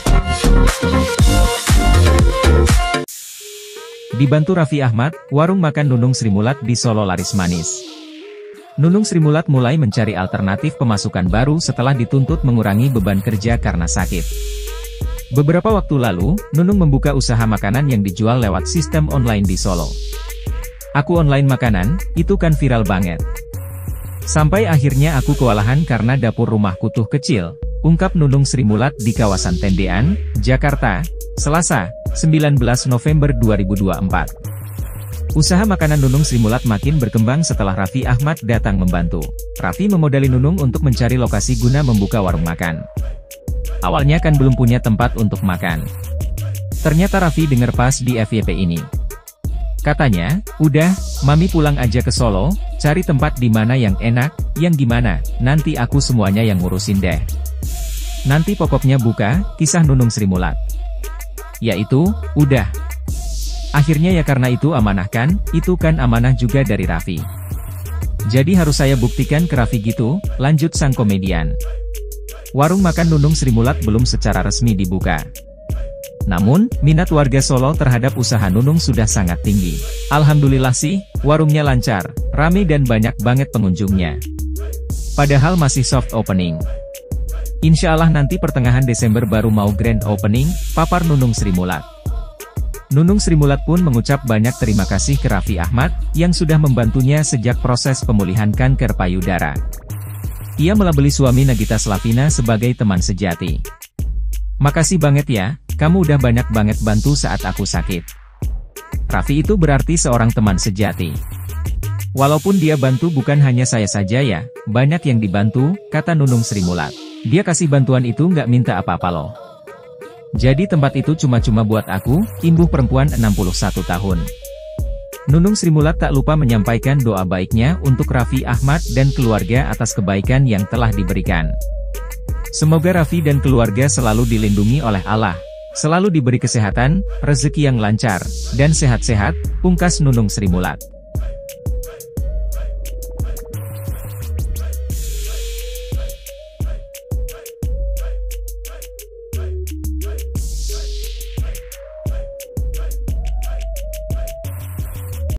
Dibantu Raffi Ahmad, warung makan Nunung Srimulat di Solo laris manis. Nunung Srimulat mulai mencari alternatif pemasukan baru setelah dituntut mengurangi beban kerja karena sakit. Beberapa waktu lalu, Nunung membuka usaha makanan yang dijual lewat sistem online di Solo. "Aku online makanan, itu kan viral banget. Sampai akhirnya aku kewalahan karena dapur rumahku tuh kecil," ungkap Nunung Srimulat di kawasan Tendean, Jakarta, Selasa, 19 November 2024. Usaha makanan Nunung Srimulat makin berkembang setelah Raffi Ahmad datang membantu. Raffi memodali Nunung untuk mencari lokasi guna membuka warung makan. Awalnya kan belum punya tempat untuk makan. Ternyata Raffi dengar pas di FYP ini. Katanya, "Udah, Mami pulang aja ke Solo, cari tempat di mana yang enak, yang gimana, nanti aku semuanya yang ngurusin deh. Nanti pokoknya buka," kisah Nunung Srimulat. Yaitu, udah. Akhirnya ya karena itu amanah kan, itu kan amanah juga dari Raffi. Jadi harus saya buktikan ke Raffi gitu, lanjut sang komedian. Warung makan Nunung Srimulat belum secara resmi dibuka. Namun, minat warga Solo terhadap usaha Nunung sudah sangat tinggi. Alhamdulillah sih, warungnya lancar, rame dan banyak banget pengunjungnya. Padahal masih soft opening. Insya Allah nanti pertengahan Desember baru mau grand opening, papar Nunung Srimulat. Nunung Srimulat pun mengucap banyak terima kasih ke Raffi Ahmad, yang sudah membantunya sejak proses pemulihan kanker payudara. Ia melabeli suami Nagita Slavina sebagai teman sejati. "Makasih banget ya, kamu udah banyak banget bantu saat aku sakit." Raffi itu berarti seorang teman sejati. "Walaupun dia bantu bukan hanya saya saja ya, banyak yang dibantu," kata Nunung Srimulat. "Dia kasih bantuan itu nggak minta apa-apa loh. Jadi tempat itu cuma-cuma buat aku," imbuh perempuan 61 tahun. Nunung Srimulat tak lupa menyampaikan doa baiknya untuk Raffi Ahmad dan keluarga atas kebaikan yang telah diberikan. Semoga Raffi dan keluarga selalu dilindungi oleh Allah, selalu diberi kesehatan, rezeki yang lancar, dan sehat-sehat, pungkas Nunung Srimulat.